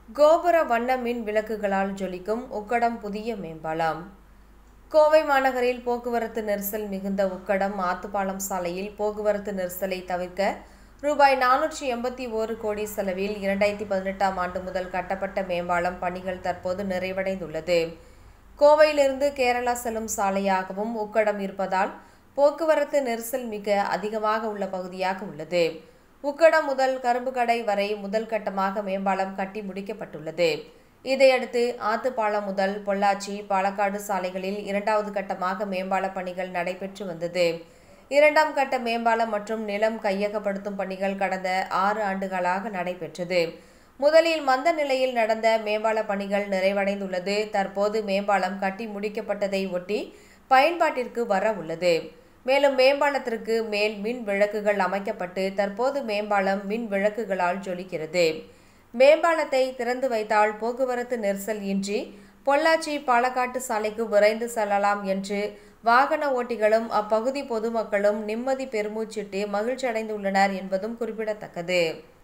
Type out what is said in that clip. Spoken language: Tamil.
கோபுர வண்ண மின் விளக்குகளால் ஜொலிக்கும் உக்கடம் புதிய மேம்பாலம். கோவை மாநகரில் போக்குவரத்து நெரிசல் மிகுந்த உக்கடம் ஆத்துப்பாலம் சாலையில் போக்குவரத்து நெரிசலை தவிர்க்க ரூபாய் 481 கோடி செலவில் 2018ஆம் ஆண்டு முதல் கட்டப்பட்ட மேம்பாலம் பணிகள் தற்போது நிறைவடைந்துள்ளது. கோவையிலிருந்து கேரளா செல்லும் சாலையாகவும் உக்கடம் இருப்பதால் போக்குவரத்து நெரிசல் மிக அதிகமாக உள்ள பகுதியாக உள்ளது. உக்கடம் முதல் கரும்புக்கடை வரை முதல் கட்டமாக மேம்பாலம் கட்டி முடிக்கப்பட்டுள்ளது. இதையடுத்து ஆத்துப்பாலம் முதல் பொள்ளாச்சி, பாலக்காடு சாலைகளில் இரண்டாவது கட்டமாக மேம்பால பணிகள் நடைபெற்று வந்தது. இரண்டாம் கட்ட மேம்பாலம் மற்றும் நிலம் கையகப்படுத்தும் பணிகள் கடந்த 6 ஆண்டுகளாக நடைபெற்றது. முதலில் மந்த நிலையில் நடந்த மேம்பால பணிகள் நிறைவடைந்துள்ளது. தற்போது மேம்பாலம் கட்டி முடிக்கப்பட்டதை ஒட்டி பயன்பாட்டிற்கு வர உள்ளது. மேலும் மேம்பாலத்திற்கு மேல் மின் விளக்குகள் அமைக்கப்பட்டு தற்போது மேம்பாலம் மின் விளக்குகளால் ஜொலிக்கிறது. மேம்பாலத்தை திறந்து வைத்தால் போக்குவரத்து நெரிசல் இன்றி பொள்ளாச்சி, பாலக்காட்டு சாலைக்கு விரைந்து செல்லலாம் என்று வாகன ஓட்டிகளும் அப்பகுதி பொதுமக்களும் நிம்மதி பெருமூச்சிட்டு மகிழ்ச்சி அடைந்துள்ளனர் என்பதும் குறிப்பிடத்தக்கது.